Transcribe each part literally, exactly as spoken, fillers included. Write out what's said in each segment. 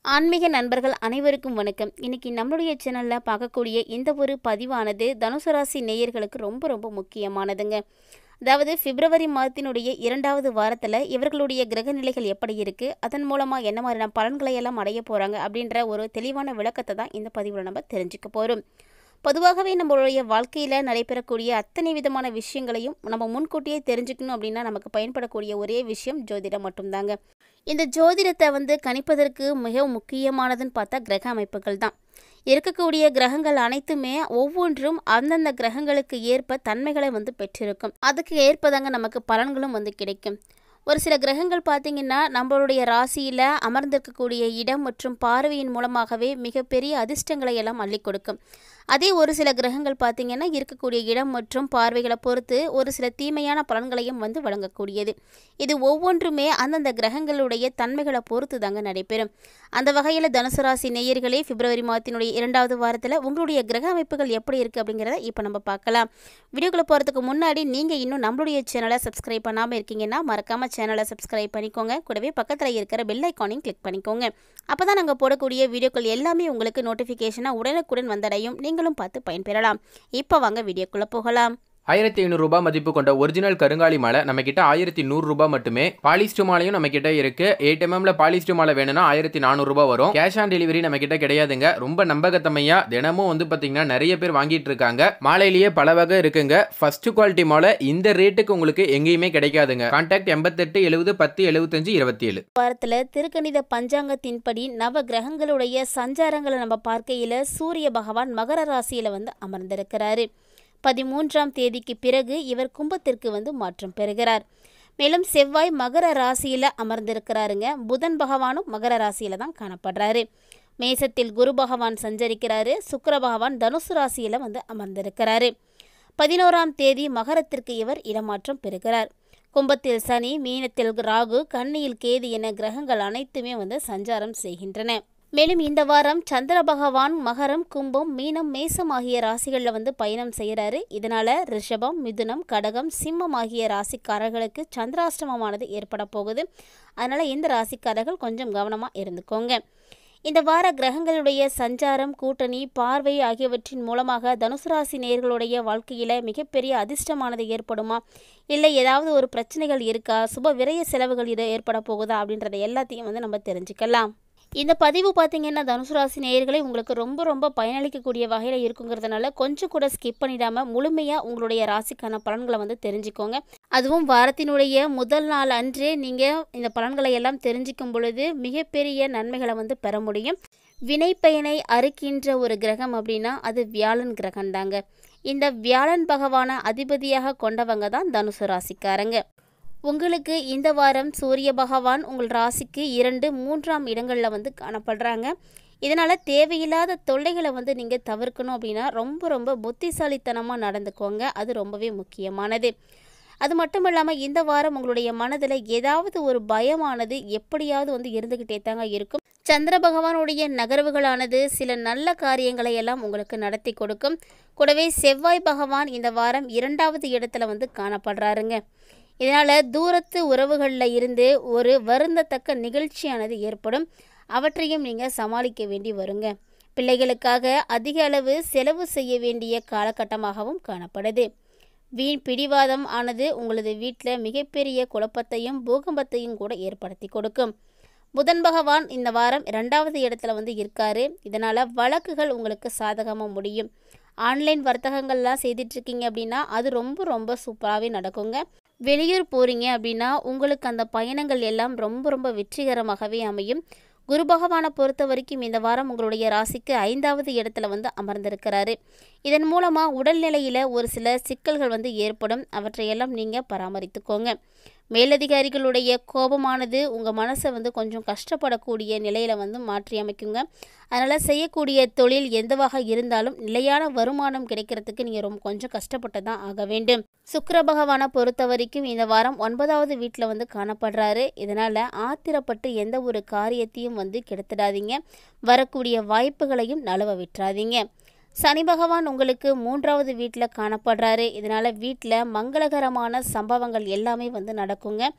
ஆன்மீக நண்பர்கள் அனைவருக்கும் வணக்கம். இன்னைக்கு நம்மளுடைய சேனல்ல பார்க்கக்கூடிய இந்த ஒரு பதிவானது தனுசு ராசி நேயர்களுக்கு ரொம்ப ரொம்ப முக்கியமானதுங்க. அதாவது பிப்ரவரி மாதத்தினுடைய இரண்டாவது வாரத்தில் இவர்களுடைய கிரக நிலைகள் எப்படி இருக்கு, அதன் மூலமா என்ன மாதிரியான பலன்களை எல்லாம் அடைய போறாங்க அப்படின்ற ஒரு தெளிவான விளக்கத்தை தான் இந்த பதிவில் நம்ம தெரிஞ்சுக்க போறோம். பொதுவாகவே நம்மளுடைய வாழ்க்கையில் நடைபெறக்கூடிய அத்தனை விதமான விஷயங்களையும் நம்ம முன்கூட்டியே தெரிஞ்சுக்கணும் அப்படின்னா நமக்கு பயன்படக்கூடிய ஒரே விஷயம் ஜோதிடம் மட்டும்தாங்க. இந்த ஜோதிடத்தை வந்து கணிப்பதற்கு மிக முக்கியமானதுன்னு பார்த்தா கிரக அமைப்புகள் தான். இருக்கக்கூடிய கிரகங்கள் அனைத்துமே ஒவ்வொன்றும் அந்தந்த கிரகங்களுக்கு ஏற்ப தன்மைகளை வந்து பெற்றிருக்கும். அதுக்கு ஏற்பதாங்க நமக்கு பலன்களும் வந்து கிடைக்கும். ஒரு சில கிரகங்கள் பார்த்திங்கன்னா நம்மளுடைய ராசியில் அமர்ந்திருக்கக்கூடிய இடம் மற்றும் பார்வையின் மூலமாகவே மிகப்பெரிய அதிர்ஷ்டங்களை எல்லாம் அள்ளி கொடுக்கும். அதே ஒரு சில கிரகங்கள் பார்த்திங்கன்னா இருக்கக்கூடிய இடம் மற்றும் பார்வைகளை பொறுத்து ஒரு சில தீமையான பலன்களையும் வந்து வழங்கக்கூடியது. இது ஒவ்வொன்றுமே அந்தந்த கிரகங்களுடைய தன்மைகளை பொறுத்து தாங்க நடைபெறும். அந்த வகையில் தனுசு ராசி நேயர்களே, பிப்ரவரி மாதத்தினுடைய இரண்டாவது வாரத்தில் உங்களுடைய கிரக அமைப்புகள் எப்படி இருக்குது அப்படிங்கிறத இப்போ நம்ம பார்க்கலாம். வீடியோக்குள்ளே போகிறதுக்கு முன்னாடி நீங்கள் இன்னும் நம்மளுடைய சேனலை சப்ஸ்கிரைப் பண்ணாமல் இருக்கீங்கன்னா மறக்காமல் சேனலை சப்ஸ்கிரைப் பண்ணிக்கோங்க. கூடவே பக்கத்தில் இருக்கிற பெல் ஐக்கானையும் கிளிக் பண்ணிக்கோங்க. அப்போ தான் நாங்கள் போடக்கூடிய வீடியோக்கள் எல்லாமே உங்களுக்கு நோட்டிஃபிகேஷனாக உடனுக்குடன் வந்தடையும். நீங்களும் பார்த்து பயன்பெறலாம். இப்போ வாங்க வீடியோக்குள்ளே போகலாம். ஆயிரத்தி ஐநூறு ரூபாய் மதிப்பு கொண்ட ஒரிஜினல் கருங்காலி மாலை நம்ம கிட்ட ஆயிரத்தி நூறு ரூபாய் மட்டுமே. பாலிஸ்டர் மாலையும் நம்ம கிட்ட இருக்கு. எயிட் எம்எம்ல பாலிஸ்டர் மாலை வேணும்னா ஆயிரத்தி நானூறு ரூபாய் வரும். கேஷ் ஆன் டெலிவரி நம்ம கிட்ட கிடையாதுங்க. ரொம்ப நம்பகத்தமையா தினமும் வந்து பாத்தீங்கன்னா நிறைய பேர் வாங்கிட்டு இருக்காங்க. மாலையிலேயே பல வகை இருக்குங்க. ஃபர்ஸ்ட் குவாலிட்டி மாலை இந்த ரேட்டுக்கு உங்களுக்கு எங்கேயுமே கிடைக்காதுங்க. கான்டாக்ட் எண்பத்தெட்டு எழுபது பத்து எழுபத்தஞ்சு இருபத்தி ஏழு. வாரத்தில் திருக்கணித பஞ்சாங்கத்தின்படி நவ கிரகங்களுடைய சஞ்சாரங்களை நம்ம பார்க்கையில் சூரிய பகவான் மகர ராசியில வந்து அமர்ந்திருக்கிறாரு. பதிமூன்றாம் தேதிக்கு பிறகு இவர் கும்பத்திற்கு வந்து மாற்றம் பெறுகிறார். மேலும் செவ்வாய் மகர ராசியில் அமர்ந்திருக்கிறாருங்க. புதன் பகவானும் மகர ராசியில தான் காணப்படுறாரு. மேசத்தில் குரு பகவான் சஞ்சரிக்கிறாரு. சுக்கிர பகவான் தனுசு ராசியில வந்து அமர்ந்திருக்கிறாரு. பதினோராம் தேதி மகரத்திற்கு இவர் இடமாற்றம் பெறுகிறார். கும்பத்தில் சனி, மீனத்தில் ராகு, கன்னியில் கேது என கிரகங்கள் அனைத்துமே வந்து சஞ்சாரம் செய்கின்றன. மேலும் இந்த வாரம் சந்திர பகவான் மகரம், கும்பம், மீனம், மேசம் ஆகிய ராசிகளில் வந்து பயணம் செய்கிறாரு. இதனால ரிஷபம், மிதுனம், கடகம், சிம்மம் ஆகிய ராசிக்காரர்களுக்கு சந்திராஷ்டமமானது ஏற்பட போகுது. அதனால இந்த ராசிக்காரர்கள் கொஞ்சம் கவனமாக இருந்துக்கோங்க. இந்த வார கிரகங்களுடைய சஞ்சாரம், கூட்டணி, பார்வை ஆகியவற்றின் மூலமாக தனுசு ராசி நேயர்களுடைய வாழ்க்கையில் மிகப்பெரிய அதிர்ஷ்டமானது ஏற்படுமா, இல்லை ஏதாவது ஒரு பிரச்சனைகள் இருக்கா, சுப விரய செலவுகள் இது ஏற்பட போகுதா அப்படின்றத எல்லாத்தையும் வந்து நம்ம தெரிஞ்சுக்கலாம். இந்த பதிவு பார்த்திங்கன்னா தனுசு ராசி நேயர்களை உங்களுக்கு ரொம்ப ரொம்ப பயனளிக்கக்கூடிய வகையில் இருக்குங்கிறதுனால கொஞ்சம் கூட ஸ்கிப் பண்ணிடாமல் முழுமையாக உங்களுடைய ராசிக்கான பலன்களை வந்து தெரிஞ்சுக்கோங்க. அதுவும் வாரத்தினுடைய முதல் நாள் அன்றே நீங்கள் இந்த பலன்களை எல்லாம் தெரிஞ்சிக்கும் பொழுது மிகப்பெரிய நன்மைகளை வந்து பெற முடியும். வினைப்பயனை அறுக்கின்ற ஒரு கிரகம் அப்படின்னா அது வியாழன் கிரகம் தாங்க. இந்த வியாழன் பகவான அதிபதியாக கொண்டவங்க தான் தனுசு ராசிக்காரங்க. உங்களுக்கு இந்த வாரம் சூரிய பகவான் உங்கள் ராசிக்கு இரண்டு மூன்றாம் இடங்களில் வந்து காணப்படுறாங்க. இதனால் தேவையில்லாத தொல்லைகளை வந்து நீங்கள் தவிர்க்கணும் அப்படின்னா ரொம்ப ரொம்ப புத்திசாலித்தனமாக நடந்துக்கோங்க. அது ரொம்பவே முக்கியமானது. அது மட்டும் இல்லாமல் இந்த வாரம் உங்களுடைய மனதில் ஏதாவது ஒரு பயமானது எப்படியாவது வந்து இருந்துக்கிட்டே தாங்க இருக்கும். சந்திர பகவானுடைய நகர்வுகளானது சில நல்ல காரியங்களை எல்லாம் உங்களுக்கு நடத்தி கொடுக்கும். கூடவே செவ்வாய் பகவான் இந்த வாரம் இரண்டாவது இடத்துல வந்து காணப்படுறாருங்க. இதனால் தூரத்து உறவுகளில் இருந்து ஒரு வருந்தத்தக்க நிகழ்ச்சியானது ஏற்படும். அவற்றையும் நீங்கள் சமாளிக்க வேண்டி வருங்க. பிள்ளைகளுக்காக அதிக அளவு செலவு செய்ய வேண்டிய காலகட்டமாகவும் காணப்படுது. வீண் பிடிவாதம் ஆனது உங்களது வீட்டில் மிகப்பெரிய குழப்பத்தையும் பூகம்பத்தையும் கூட ஏற்படுத்தி கொடுக்கும். புதன் பகவான் இந்த வாரம் இரண்டாவது இடத்துல வந்து இருக்காரு. இதனால் வழக்குகள் உங்களுக்கு சாதகமாக முடியும். ஆன்லைன் வர்த்தகங்கள்லாம் செய்துட்ருக்கீங்க அப்படின்னா அது ரொம்ப ரொம்ப சூப்பராகவே நடக்குங்க. வெளியூர் போகிறீங்க அப்படின்னா உங்களுக்கு அந்த பயணங்கள் எல்லாம் ரொம்ப ரொம்ப வெற்றிகரமாகவே அமையும். குரு பகவானை பொறுத்த வரைக்கும் இந்த வாரம் உங்களுடைய ராசிக்கு ஐந்தாவது இடத்துல வந்து அமர்ந்திருக்கிறாரு. இதன் மூலமாக உடல்நிலையில் ஒரு சில சிக்கல்கள் வந்து ஏற்படும். அவற்றையெல்லாம் நீங்கள் பராமரித்துக்கோங்க. மேலதிகாரிகளுடைய கோபமானது உங்கள் மனசை வந்து கொஞ்சம் கஷ்டப்படக்கூடிய நிலையில் வந்து மாற்றி அமைக்குங்க. அதனால் செய்யக்கூடிய தொழில் எந்தவாக இருந்தாலும் நிலையான வருமானம் கிடைக்கிறதுக்கு நீங்கள் ரொம்ப கொஞ்சம் கஷ்டப்பட்டு தான் ஆக வேண்டும். சுக்கிர பகவானை பொறுத்த வரைக்கும் இந்த வாரம் ஒன்பதாவது வீட்டில் வந்து காணப்படுறாரு. இதனால் ஆத்திரப்பட்டு எந்த ஒரு காரியத்தையும் வந்து கெடுத்துடாதீங்க. வரக்கூடிய வாய்ப்புகளையும் நழுவ விட்டுறாதீங்க. சனி பகவான் உங்களுக்கு மூன்றாவது வீட்டில் காணப்படுறாரு. இதனால் வீட்டில் மங்களகரமான சம்பவங்கள் எல்லாமே வந்து நடக்குங்க.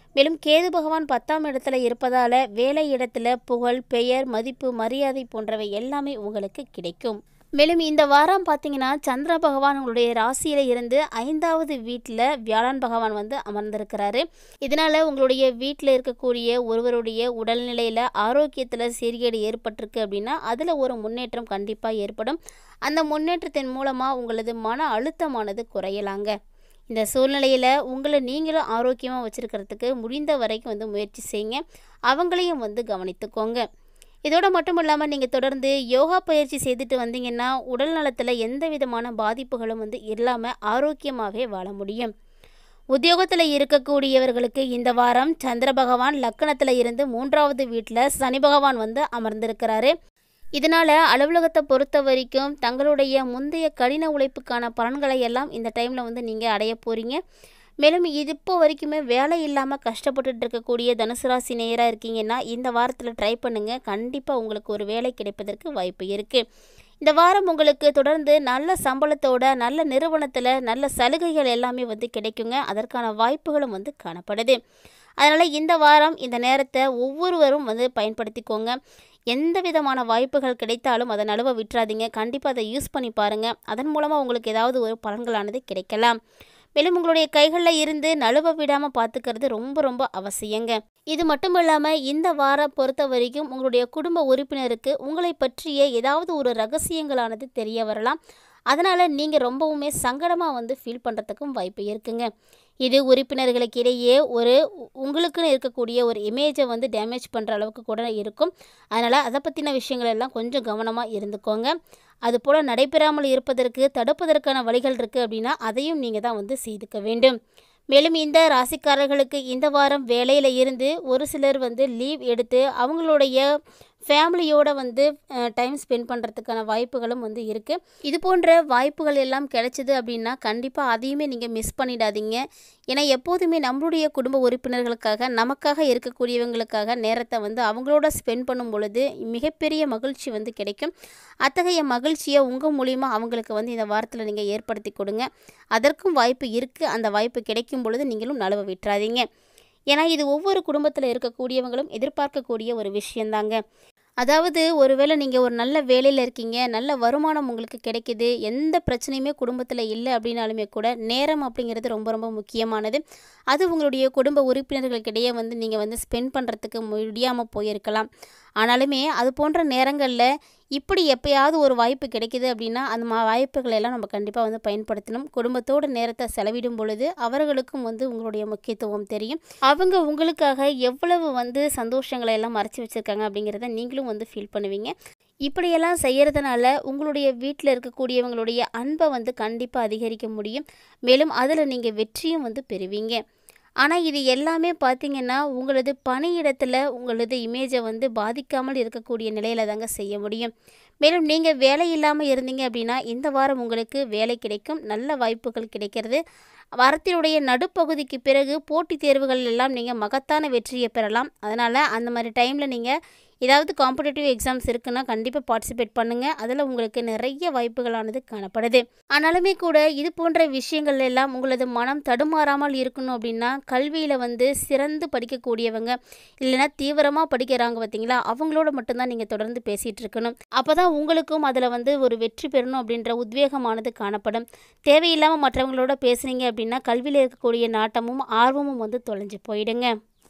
மேலும் கேது பகவான் பத்தாம் இடத்துல இருப்பதால் வேலை இடத்துல புகழ், பெயர், மதிப்பு, மரியாதை போன்றவை எல்லாமே உங்களுக்கு கிடைக்கும். மேலும் இந்த வாரம் பார்த்தீங்கன்னா சந்திர பகவான் உங்களுடைய ராசியில் இருந்து ஐந்தாவது வீட்டில் வியாழன் பகவான் வந்து அமர்ந்திருக்கிறாரு. இதனால் உங்களுடைய வீட்டில் இருக்கக்கூடிய ஒருவருடைய உடல்நிலையில் ஆரோக்கியத்தில் சீர்கேடு ஏற்பட்டிருக்கு அப்படின்னா அதில் ஒரு முன்னேற்றம் கண்டிப்பாக ஏற்படும். அந்த முன்னேற்றத்தின் மூலமாக உங்களது மன அழுத்தமானது குறையலாங்க. இந்த சூழ்நிலையில் உங்களை நீங்களும் ஆரோக்கியமாக வச்சுருக்கிறதுக்கு முடிந்த வரைக்கும் வந்து முயற்சி செய்யுங்க. அவங்களையும் வந்து கவனித்துக்கோங்க. இதோடு மட்டும் இல்லாமல் நீங்கள் தொடர்ந்து யோகா பயிற்சி செய்துட்டு வந்தீங்கன்னா உடல் நலத்தில் எந்த விதமான பாதிப்புகளும் வந்து இல்லாமல் ஆரோக்கியமாகவே வாழ முடியும். உத்தியோகத்தில் இருக்கக்கூடியவர்களுக்கு இந்த வாரம் சந்திர பகவான் லக்கணத்தில் இருந்து மூன்றாவது வீட்டில் சனி பகவான் வந்து அமர்ந்திருக்கிறாரு. இதனால் அலுவலகத்தை பொறுத்த வரைக்கும் தங்களுடைய முந்தைய கடின உழைப்புக்கான பலன்களை எல்லாம் இந்த டைமில் வந்து நீங்கள் அடைய போகிறீங்க. மேலும் இது இப்போ வரைக்குமே வேலை இல்லாமல் கஷ்டப்பட்டுட்டு இருக்கக்கூடிய தனுசு ராசி நேயராக இருக்கீங்கன்னா இந்த வாரத்தில் ட்ரை பண்ணுங்கள். கண்டிப்பாக உங்களுக்கு ஒரு வேலை கிடைப்பதற்கு வாய்ப்பு இருக்குது. இந்த வாரம் உங்களுக்கு தொடர்ந்து நல்ல சம்பளத்தோட நல்ல நிறுவனத்தில் நல்ல சலுகைகள் எல்லாமே வந்து கிடைக்குங்க. அதற்கான வாய்ப்புகளும் வந்து காணப்படுது. அதனால் இந்த வாரம் இந்த நேரத்தை ஒவ்வொருவரும் வந்து பயன்படுத்திக்கோங்க. எந்த விதமான வாய்ப்புகள் கிடைத்தாலும் அதை நழுவ விட்டுறாதீங்க. கண்டிப்பாக அதை யூஸ் பண்ணி பாருங்கள். அதன் மூலமாக உங்களுக்கு ஏதாவது ஒரு பலன்களானது கிடைக்கலாம். மேலும் உங்களுடைய கைகளில் இருந்து நழுவ விடாமல் பார்த்துக்கிறது ரொம்ப ரொம்ப அவசியங்க. இது மட்டும் இல்லாமல் இந்த வாரம் பொறுத்த வரைக்கும் உங்களுடைய குடும்ப உறுப்பினருக்கு உங்களை பற்றிய ஏதாவது ஒரு ரகசியங்களானது தெரிய வரலாம். அதனால் நீங்கள் ரொம்பவுமே சங்கடமாக வந்து ஃபீல் பண்ணுறதுக்கும் வாய்ப்பு இருக்குங்க. இது உறுப்பினர்களுக்கு இடையே ஒரு உங்களுக்குன்னு இருக்கக்கூடிய ஒரு இமேஜை வந்து டேமேஜ் பண்ணுற அளவுக்கு கூட இருக்கும். அதனால் அதை பற்றின விஷயங்கள் எல்லாம் கொஞ்சம் கவனமாக இருந்துக்கோங்க. அதுபோல் நடைபெறாமல் இருப்பதற்கு தடுப்பதற்கான வழிகள் இருக்குது அப்படின்னா அதையும் நீங்கள் தான் வந்து செய்துக்க வேண்டும். மேலும் இந்த ராசிக்காரர்களுக்கு இந்த வாரம் வேலையில் இருந்து ஒரு சிலர் வந்து லீவ் எடுத்து அவங்களுடைய ஃபேமிலியோடு வந்து டைம் ஸ்பெண்ட் பண்ணுறதுக்கான வாய்ப்புகளும் வந்து இருக்குது. இது போன்ற வாய்ப்புகள் எல்லாம் கிடைச்சிது அப்படின்னா கண்டிப்பாக அதையுமே நீங்கள் மிஸ் பண்ணிடாதீங்க. ஏன்னா எப்போதுமே நம்மளுடைய குடும்ப உறுப்பினர்களுக்காக நமக்காக இருக்கக்கூடியவங்களுக்காக நேரத்தை வந்து அவங்களோட ஸ்பெண்ட் பண்ணும் பொழுது மிகப்பெரிய மகிழ்ச்சி வந்து கிடைக்கும். அத்தகைய மகிழ்ச்சியை உங்கள் மூலிமா அவங்களுக்கு வந்து இந்த வாரத்தில் நீங்கள் ஏற்படுத்தி கொடுங்க. அதற்கும் வாய்ப்பு இருக்குது. அந்த வாய்ப்பு கிடைக்கும் பொழுது நீங்களும் நழுவ விட்டுறாதீங்க. ஏன்னா இது ஒவ்வொரு குடும்பத்தில் இருக்கக்கூடியவங்களும் எதிர்பார்க்கக்கூடிய ஒரு விஷயந்தாங்க. அதாவது ஒருவேளை நீங்கள் ஒரு நல்ல வேலையில் இருக்கீங்க, நல்ல வருமானம் உங்களுக்கு கிடைக்கிது, எந்த பிரச்சனையுமே குடும்பத்தில் இல்லை அப்படின்னாலுமே கூட நேரம் அப்படிங்கிறது ரொம்ப ரொம்ப முக்கியமானது. அது உங்களுடைய குடும்ப உறுப்பினர்களுக்கிடையே வந்து நீங்கள் வந்து ஸ்பெண்ட் பண்ணுறதுக்கு முடியாமல் போயிருக்கலாம். ஆனாலுமே அது போன்ற நேரங்களில் இப்படி எப்போயாவது ஒரு வாய்ப்பு கிடைக்கிது அப்படின்னா அந்த மா வாய்ப்புகளை எல்லாம் நம்ம கண்டிப்பாக வந்து பயன்படுத்தணும். குடும்பத்தோடு நேரத்தை செலவிடும் பொழுது அவர்களுக்கும் வந்து உங்களுடைய முக்கியத்துவம் தெரியும். அவங்க உங்களுக்காக எவ்வளவு வந்து சந்தோஷங்களை எல்லாம் மறைச்சி வச்சுருக்காங்க அப்படிங்கிறத நீங்களும் வந்து ஃபீல் பண்ணுவீங்க. இப்படியெல்லாம் செய்கிறதுனால உங்களுடைய வீட்டில் இருக்கக்கூடியவங்களுடைய அன்பை வந்து கண்டிப்பாக அதிகரிக்க முடியும். மேலும் அதில் நீங்கள் வெற்றியும் வந்து பெறுவீங்க. ஆனால் இது எல்லாமே பார்த்திங்கன்னா உங்களது பணியிடத்தில் உங்களது இமேஜை வந்து பாதிக்காமல் இருக்கக்கூடிய நிலையில் தாங்க செய்ய முடியும். மேலும் நீங்கள் வேலை இல்லாமல் இருந்தீங்க அப்படின்னா இந்த வாரம் உங்களுக்கு வேலை கிடைக்கும். நல்ல வாய்ப்புகள் கிடைக்கிறது. வாரத்தினுடைய நடுப்பகுதிக்கு பிறகு போட்டித் தேர்வுகள் எல்லாம் நீங்கள் மகத்தான வெற்றியை பெறலாம். அதனால் அந்த மாதிரி டைமில் நீங்கள் ஏதாவது காம்படிட்டிவ் எக்ஸாம்ஸ் இருக்குன்னா கண்டிப்பாக பார்ட்டிசிபேட் பண்ணுங்கள். அதில் உங்களுக்கு நிறைய வாய்ப்புகளானது காணப்படுது. ஆனாலுமே கூட இது போன்ற விஷயங்கள் எல்லாம் உங்களது மனம் தடுமாறாமல் இருக்கணும் அப்படின்னா கல்வியில் வந்து சிறந்து படிக்கக்கூடியவங்க இல்லைன்னா தீவிரமாக படிக்கிறாங்க பார்த்தீங்களா, அவங்களோட மட்டும்தான் நீங்கள் தொடர்ந்து பேசிகிட்டு இருக்கணும். அப்போ தான் உங்களுக்கும் அதில் வந்து ஒரு வெற்றி பெறணும் அப்படின்ற உத்வேகமானது காணப்படும். தேவையில்லாமல் மற்றவங்களோட பேசுனீங்க அப்படின்னா கல்வியில் இருக்கக்கூடிய நாட்டமும் ஆர்வமும் வந்து தொலைஞ்சு போயிடுங்க.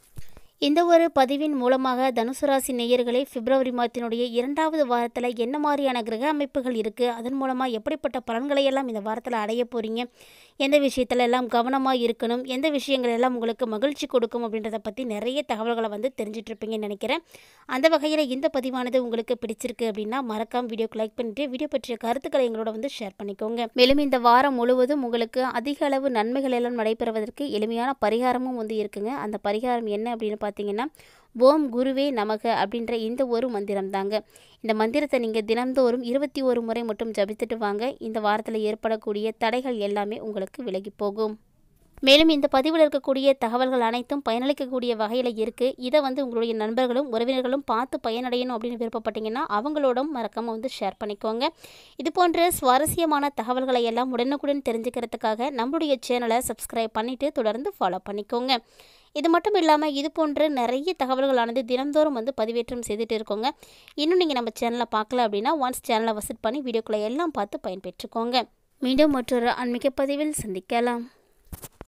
இந்த ஒரு பதிவின் மூலமாக தனுசு ராசி நேயர்களே பிப்ரவரி மாதத்தினுடைய இரண்டாவது வாரத்தில் என்ன மாதிரியான கிரக அமைப்புகள் இருக்குது, அதன் மூலமாக எப்படிப்பட்ட பலன்களை எல்லாம் இந்த வாரத்தில் அடைய போகிறீங்க, எந்த விஷயத்துல எல்லாம் கவனமாக இருக்கணும், எந்த விஷயங்கள் எல்லாம் உங்களுக்கு மகிழ்ச்சி கொடுக்கும் அப்படின்றத பற்றி நிறைய தகவல்களை வந்து தெரிஞ்சிட்ருப்பீங்கன்னு நினைக்கிறேன். அந்த வகையில் இந்த பதிவானது உங்களுக்கு பிடிச்சிருக்கு அப்படின்னா மறக்காம வீடியோக்கு லைக் பண்ணிட்டு வீடியோ பற்றிய கருத்துக்களை எங்களோட வந்து ஷேர் பண்ணிக்கோங்க. மேலும் இந்த வாரம் முழுவதும் உங்களுக்கு அதிக அளவு நன்மைகள் எல்லாம் நடைபெறுவதற்கு எளிமையான பரிகாரமும் வந்து இருக்குங்க. அந்த பரிகாரம் என்ன அப்படின்னு பார்த்தீங்கன்னா ஓம் குருவே நமக அப்படின்ற இந்த ஒரு மந்திரம் தாங்க. இந்த மந்திரத்தை நீங்கள் தினந்தோறும் இருபத்தி ஒரு முறை மட்டும் ஜபித்துட்டு வாங்க. இந்த வாரத்தில் ஏற்படக்கூடிய தடைகள் எல்லாமே உங்களுக்கு விலகி போகும். மேலும் இந்த பதிவில் இருக்கக்கூடிய தகவல்கள் அனைத்தும் பயனளிக்கக்கூடிய வகையில் இருக்குது. இதை வந்து உங்களுடைய நண்பர்களும் உறவினர்களும் பார்த்து பயனடையணும் அப்படின்னு விருப்பப்பட்டீங்கன்னா அவங்களோடும் மறக்காமல் வந்து ஷேர் பண்ணிக்கோங்க. இது போன்ற சுவாரஸ்யமான தகவல்களை எல்லாம் உடனுக்குடன் தெரிஞ்சுக்கிறதுக்காக நம்மளுடைய சேனலை சப்ஸ்கிரைப் பண்ணிவிட்டு தொடர்ந்து ஃபாலோ பண்ணிக்கோங்க. இது மட்டும் இல்லாமல் இது போன்ற நிறைய தகவல்களானது தினந்தோறும் வந்து பதிவேற்றம் செய்துட்டு இருக்கோங்க. இன்னும் நீங்கள் நம்ம சேனலை பார்க்கல அப்படின்னா ஒன்ஸ் சேனலை விசிட் பண்ணி வீடியோக்களை எல்லாம் பார்த்து பயன்பெற்றுக்கோங்க. மீண்டும் மற்றொரு ஆன்மீக பதிவில் சந்திக்கலாம்.